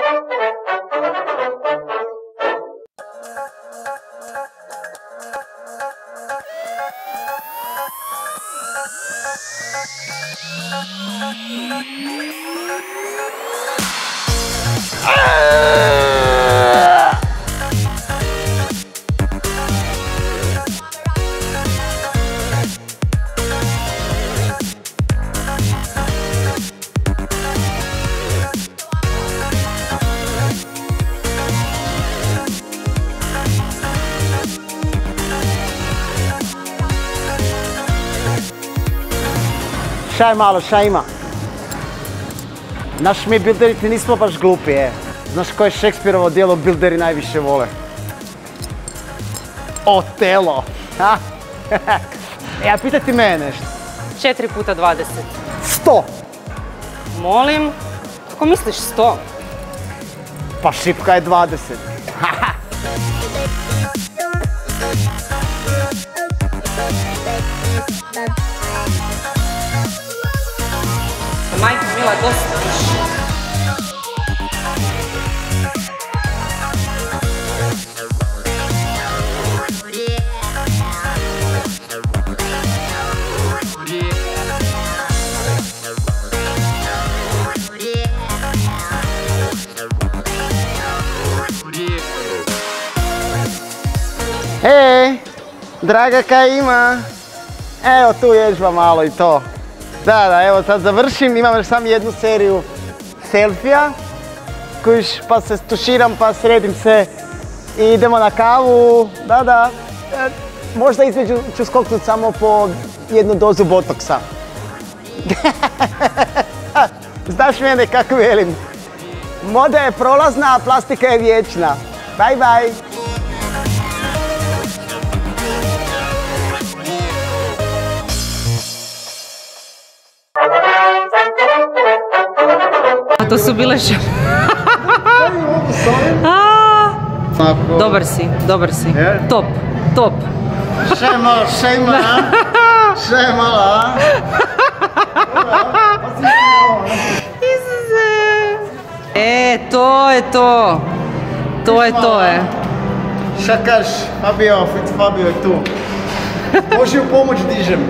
Šaj malo, šta ima? Znaš, mi bilderiti nismo baš glupi, Znaš koje Šekspirovo djelo bilderi najviše vole? Otelo! A pitaj ti mene nešto. 4 puta 20. 100! Molim? Kako misliš 100? Pa šipka je 20. Majka mila, dosta više. Draga, kaj ima? Evo tu ježba malo i to. Da, evo sad završim, imam još samo jednu seriju selfija. Kuš, pa se tuširam, pa sredim se i idemo na kavu. Da. Možda između ću skoknut samo po jednu dozu botoksa. Znaš mene kako velim. Moda je prolazna, a plastika je vječna. Bye bye. A to su bile Dobar si. Top. Šemala. To je to. Šakaš, Fabio je tu. Može u pomoć dižem.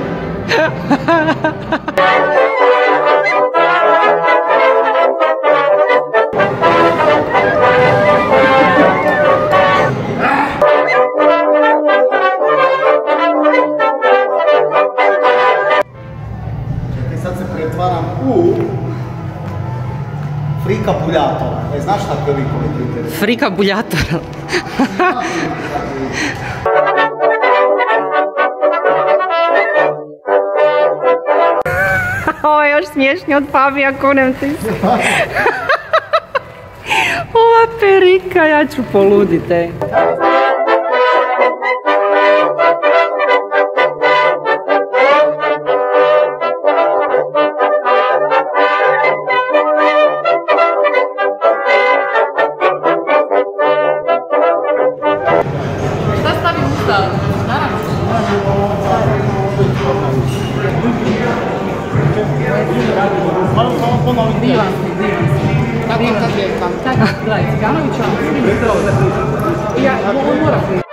Sad se pretvaram u frika buljatora. Znaš takve likove Twittere? Frika buljatora. Ovo je još smiješnije od Fabija, kunem ti se. Ova perika, ja ću poluditi. Šta stavi usta? Naravno. Divan si. Kako je kad je kam? Gledaj, Ciganovića, on mora